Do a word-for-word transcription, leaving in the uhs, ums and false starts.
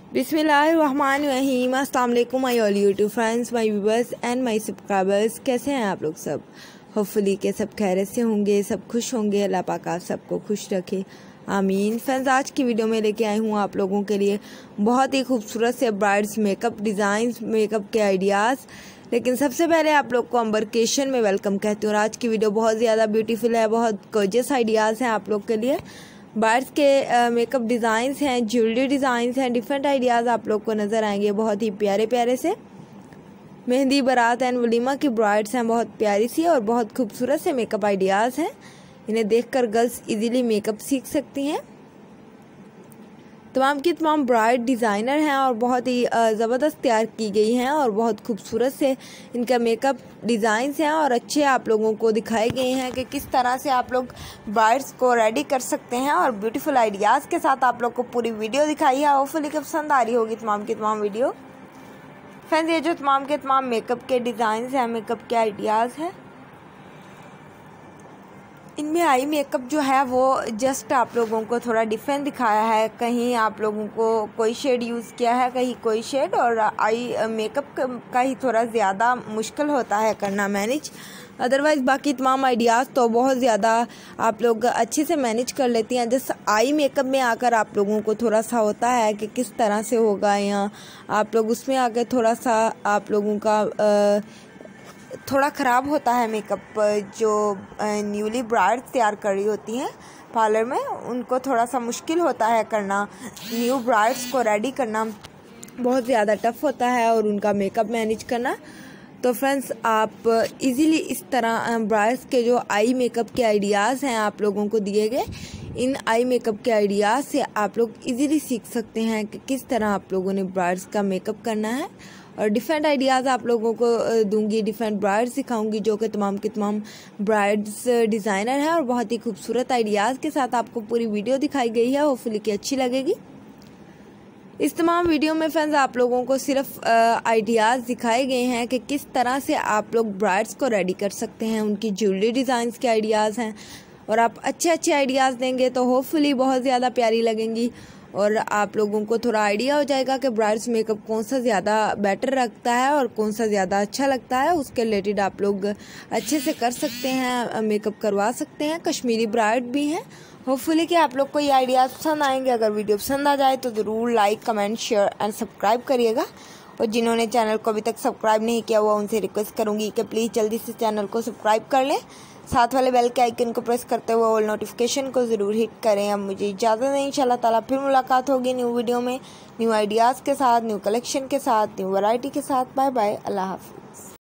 बिस्मिल्लाहिर्रहमानिर्रहीम। अस्सलाम वालेकुम my all YouTube friends, my viewers and my subscribers. कैसे हैं आप लोग सब? होपफुली के सब खैरियत से होंगे, सब खुश होंगे। अल्लाह पाक आप सबको खुश रखे, आमीन। फ्रेंड्स, आज की वीडियो में लेके आई हूँ आप लोगों के लिए बहुत ही खूबसूरत से ब्राइड्स मेकअप डिज़ाइंस, मेकअप के आइडियाज़। लेकिन सबसे पहले आप लोग को अम्बरकेशन में वेलकम कहती हूँ। और आज की वीडियो बहुत ज़्यादा ब्यूटीफुल है, बहुत गॉर्जियस आइडियाज़ हैं आप लोग के लिए। ब्राइड्स के मेकअप डिज़ाइंस हैं, ज्वेलरी डिज़ाइंस हैं, डिफरेंट आइडियाज़ आप लोग को नज़र आएंगे बहुत ही प्यारे प्यारे से। मेहंदी, बारात एंड वलीमा की ब्राइड्स हैं, बहुत प्यारी सी और बहुत खूबसूरत से मेकअप आइडियाज़ हैं। इन्हें देखकर गर्ल्स इजीली मेकअप सीख सकती हैं। तमाम की तमाम ब्राइड डिज़ाइनर हैं और बहुत ही ज़बरदस्त तैयार की गई हैं और बहुत खूबसूरत से इनका मेकअप डिज़ाइंस हैं और अच्छे आप लोगों को दिखाए गए हैं कि किस तरह से आप लोग ब्राइड्स को रेडी कर सकते हैं। और ब्यूटीफुल आइडियाज़ के साथ आप लोग को पूरी वीडियो दिखाई है। होपफुली कि पसंद आ रही होगी तमाम की तमाम वीडियो। फ्रेंड्स, ये जो तमाम के तमाम मेकअप के डिज़ाइंस हैं, मेकअप के आइडियाज़ हैं, इनमें आई मेकअप जो है वो जस्ट आप लोगों को थोड़ा डिफरेंट दिखाया है। कहीं आप लोगों को कोई शेड यूज़ किया है, कहीं कोई शेड, और आई मेकअप का ही थोड़ा ज़्यादा मुश्किल होता है करना मैनेज। अदरवाइज़ बाकी तमाम आइडियाज़ तो बहुत ज़्यादा आप लोग अच्छे से मैनेज कर लेती हैं। जस्ट आई मेकअप में आकर आप लोगों को थोड़ा सा होता है कि किस तरह से होगा, या आप लोग उसमें आकर थोड़ा सा आप लोगों का आ, थोड़ा ख़राब होता है मेकअप। जो न्यूली ब्राइड्स तैयार कर रही होती हैं पार्लर में, उनको थोड़ा सा मुश्किल होता है करना। न्यू ब्राइड्स को रेडी करना बहुत ज़्यादा टफ होता है और उनका मेकअप मैनेज करना। तो फ्रेंड्स, आप इजीली इस तरह ब्राइड्स के जो आई मेकअप के आइडियाज़ हैं आप लोगों को दिए गए, इन आई मेकअप के आइडियाज़ से आप लोग इजीली सीख सकते हैं कि किस तरह आप लोगों ने ब्राइड्स का मेकअप करना है। और डिफरेंट आइडियाज़ आप लोगों को दूंगी, डिफरेंट ब्राइड्स सिखाऊंगी जो कि तमाम के तमाम ब्राइड्स डिज़ाइनर हैं और बहुत ही खूबसूरत आइडियाज़ के साथ आपको पूरी वीडियो दिखाई गई है। होपफुली कि अच्छी लगेगी। इस तमाम वीडियो में फ्रेंड्स आप लोगों को सिर्फ आइडियाज़ दिखाए गए हैं कि किस तरह से आप लोग ब्राइड्स को रेडी कर सकते हैं। उनकी ज्वेलरी डिज़ाइंस के आइडियाज़ हैं और आप अच्छे अच्छे आइडियाज़ देंगे तो होपफुली बहुत ज़्यादा प्यारी लगेंगी और आप लोगों को थोड़ा आइडिया हो जाएगा कि ब्राइड्स मेकअप कौन सा ज़्यादा बेटर रखता है और कौन सा ज़्यादा अच्छा लगता है। उसके रिलेटेड आप लोग अच्छे से कर सकते हैं, मेकअप करवा सकते हैं। कश्मीरी ब्राइड भी हैं। होपफुली कि आप लोग को ये आइडियाज़ पसंद आएंगे। अगर वीडियो पसंद आ जाए तो ज़रूर like, comment, share and subscribe करिएगा। और जिन्होंने चैनल को अभी तक सब्सक्राइब नहीं किया हुआ, उनसे रिक्वेस्ट करूँगी कि प्लीज़ जल्दी से चैनल को सब्सक्राइब कर लें। साथ वाले बेल के आइकन को प्रेस करते हुए ऑल नोटिफिकेशन को ज़रूर हिट करें। अब मुझे इजाज़त नहीं, इंशाल्लाह ताला फिर मुलाकात होगी न्यू वीडियो में, न्यू आइडियाज़ के साथ, न्यू कलेक्शन के साथ, न्यू वैरायटी के साथ। बाय बाय, अल्लाह हाफ़िज़।